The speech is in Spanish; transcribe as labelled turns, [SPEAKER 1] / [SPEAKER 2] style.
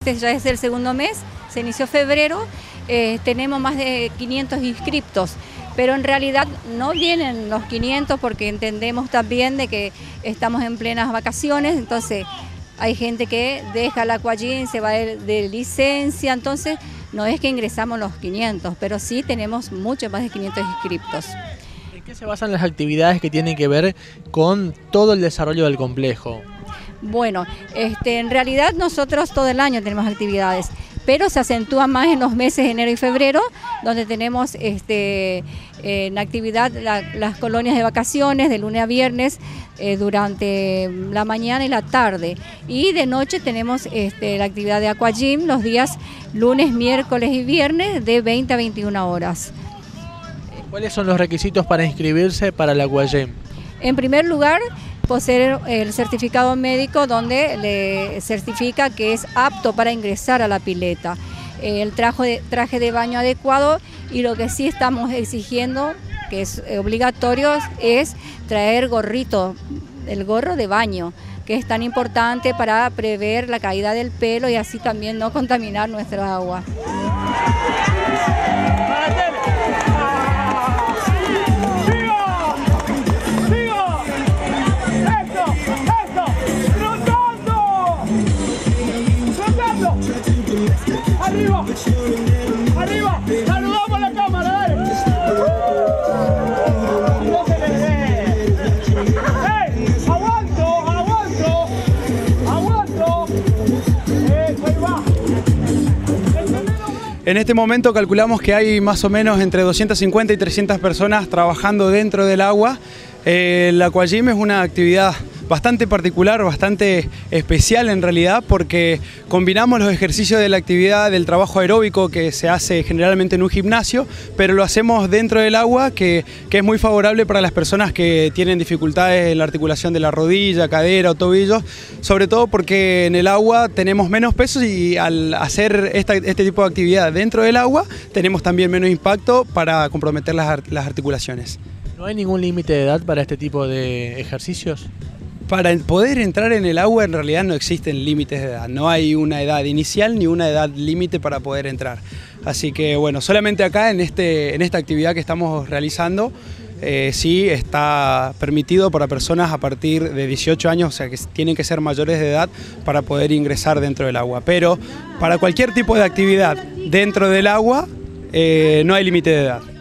[SPEAKER 1] Este ya es el segundo mes, se inició febrero, tenemos más de 500 inscriptos, pero en realidad no vienen los 500 porque entendemos también de que estamos en plenas vacaciones, entonces hay gente que deja la Aquagym, se va de licencia, entonces no es que ingresamos los 500, pero sí tenemos mucho más de 500 inscriptos.
[SPEAKER 2] ¿En qué se basan las actividades que tienen que ver con todo el desarrollo del complejo?
[SPEAKER 1] Bueno, en realidad nosotros todo el año tenemos actividades, pero se acentúa más en los meses de enero y febrero, donde tenemos en actividad las colonias de vacaciones de lunes a viernes durante la mañana y la tarde. Y de noche tenemos la actividad de Aquagym los días lunes, miércoles y viernes de 20 a 21 horas.
[SPEAKER 2] ¿Cuáles son los requisitos para inscribirse para la Aquagym?
[SPEAKER 1] En primer lugar, poseer el certificado médico donde le certifica que es apto para ingresar a la pileta, el traje de baño adecuado, y lo que sí estamos exigiendo, que es obligatorio, es traer gorrito, el gorro de baño, que es tan importante para prever la caída del pelo y así también no contaminar nuestra agua.
[SPEAKER 3] ¡Arriba! ¡Arriba! ¡Saludamos a la cámara! ¡Dale! ¡No se le ve! ¡Ey! ¡Aguanto! ¡Aguanto! ¡Aguanto! ¡Ahí va!
[SPEAKER 4] En este momento calculamos que hay más o menos entre 250 y 300 personas trabajando dentro del agua. La Aquagym es una actividad bastante particular, bastante especial en realidad, porque combinamos los ejercicios de la actividad del trabajo aeróbico que se hace generalmente en un gimnasio, pero lo hacemos dentro del agua, que es muy favorable para las personas que tienen dificultades en la articulación de la rodilla, cadera o tobillos, sobre todo porque en el agua tenemos menos peso y al hacer este tipo de actividad dentro del agua tenemos también menos impacto para comprometer las articulaciones.
[SPEAKER 2] ¿No hay ningún límite de edad para este tipo de ejercicios?
[SPEAKER 4] Para poder entrar en el agua en realidad no existen límites de edad, no hay una edad inicial ni una edad límite para poder entrar. Así que bueno, solamente acá en esta actividad que estamos realizando sí está permitido para personas a partir de 18 años, o sea que tienen que ser mayores de edad para poder ingresar dentro del agua. Pero para cualquier tipo de actividad dentro del agua no hay límite de edad.